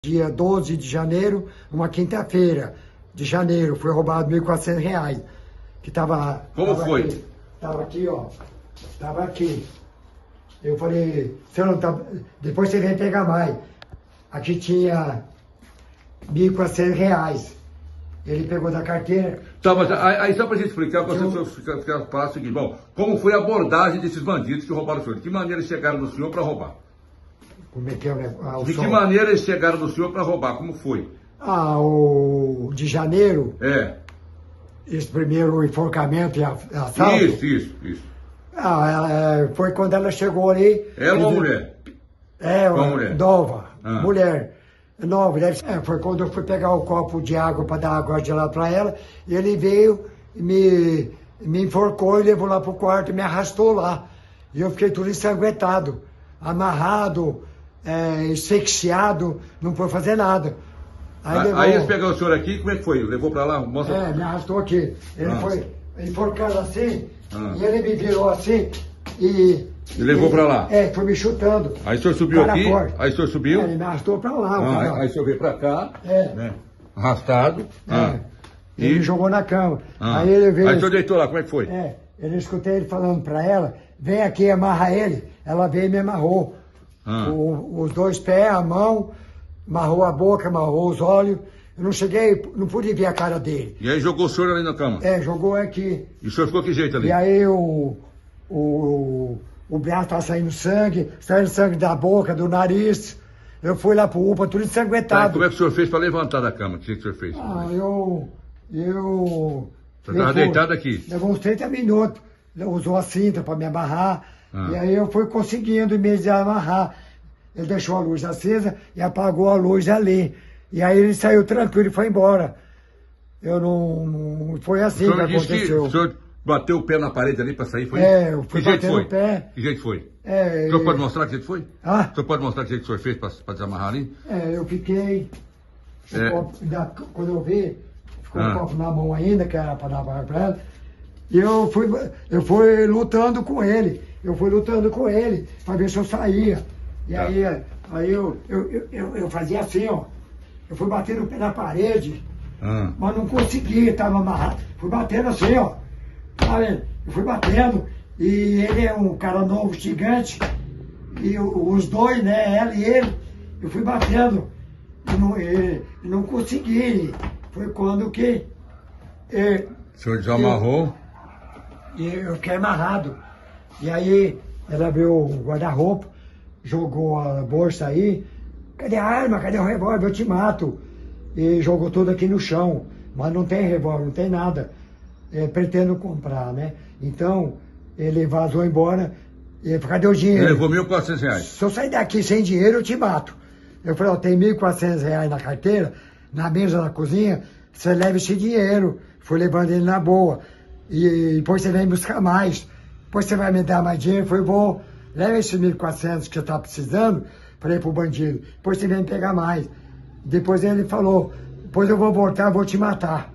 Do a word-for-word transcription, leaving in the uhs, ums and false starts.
Dia doze de janeiro, uma quinta-feira de janeiro, foi roubado mil e quatrocentos reais. Que tava, Como tava foi? Aqui, tava aqui, ó. Tava aqui. Eu falei, você não tá... depois você vem pegar mais. Aqui tinha mil e quatrocentos reais. Ele pegou da carteira. Tá, mas aí só pra gente explicar, para Eu... você ficar falar o seguinte, bom, como foi a abordagem desses bandidos que roubaram o senhor? De que maneira eles chegaram no senhor para roubar? Como é que é o negócio? De que maneira eles chegaram no senhor para roubar? Como foi? Ah, o de janeiro. É. Esse primeiro enforcamento e assalto. Isso, isso, isso. Ah, ela, foi quando ela chegou ali. Ela ou a mulher? É, uma uma mulher. nova, Ah. mulher. Nova, deve ser. É, foi quando eu fui pegar o copo de água para dar água gelada para ela. E ele veio, me, me enforcou e levou lá pro quarto e me arrastou lá. E eu fiquei tudo ensanguentado, amarrado, é, asfixiado, não foi fazer nada. Aí, Aí, levou, aí eles pegaram o senhor aqui, como é que foi? Levou para lá? Mostra. É, me arrastou aqui. Ele Ah. foi enforcando assim, Ah. e ele me virou assim e... E levou pra lá? É, foi me chutando. Aí o senhor subiu Cara aqui, forte. aí o senhor subiu. É, ele me arrastou pra lá. o Ah, cara. aí o senhor veio pra cá, É. né? Arrastado. É. Ah. Ele E? me jogou na cama. Ah. Aí ele veio... Aí o senhor deitou lá, como é que foi? É, ele escutei ele falando pra ela, vem aqui, amarra ele. Ela veio e me amarrou. Ah. O, os dois pés, a mão, amarrou a boca, amarrou os olhos. Eu não cheguei, não pude ver a cara dele. E aí jogou o senhor ali na cama? É, jogou aqui. E o senhor ficou que jeito ali? E aí o, o, o braço estava saindo sangue, saindo sangue da boca, do nariz. Eu fui lá pro U P A, tudo Tá, ensanguentado. como é que o senhor fez para levantar da cama? O que, que o senhor fez? Ah, eu... Eu... Você estava deitado aqui? Levou uns trinta minutos. Ele usou a cinta para me amarrar. Ah. E aí eu fui conseguindo me amarrar. Ele deixou a luz acesa e apagou a luz ali. E aí ele saiu tranquilo e foi embora. Eu não... não foi assim O que senhor disse que aconteceu. o senhor bateu o pé na parede ali para sair? Foi? É, eu fui que jeito batendo foi? o pé. Que jeito foi? É, O senhor e- pode mostrar que jeito foi? Ah? O senhor pode mostrar que jeito que o senhor fez para desamarrar ali? É, eu fiquei... o É. copo da- quando eu vi, ficou Ah. o copo na mão ainda, que era para dar para ela. E eu fui, eu fui lutando com ele. Eu fui lutando com ele para ver se eu saía. E Tá. aí, aí eu, eu, eu, eu, eu fazia assim, ó. Eu fui batendo o pé na parede, Ah. mas não consegui, estava amarrado. Fui batendo assim, ó. Sabe? Eu fui batendo. E ele é um cara novo, gigante. E o- os dois, né? Ela e ele. Eu fui batendo. E não, e não consegui. Foi quando que... eh, O senhor desamarrou? e eu fiquei amarrado. E aí ela abriu o guarda-roupa, jogou a bolsa aí. Cadê a arma? Cadê o revólver? Eu te mato. E jogou tudo aqui no chão. Mas não tem revólver, não tem nada. É, pretendo comprar, né? Então, ele vazou embora. E cadê o dinheiro? Ele levou mil e quatrocentos reais. Se eu sair daqui sem dinheiro, eu te mato. Eu falei, ó, tem mil e quatrocentos reais na carteira, na mesa da cozinha, você leva esse dinheiro. Fui levando ele na boa. E depois você vem buscar mais. Depois você vai me dar mais dinheiro. Eu falei, vou, leva esses mil e quatrocentos que você está precisando, falei pro bandido. Depois você vem pegar mais. Depois ele falou, depois eu vou voltar, vou te matar.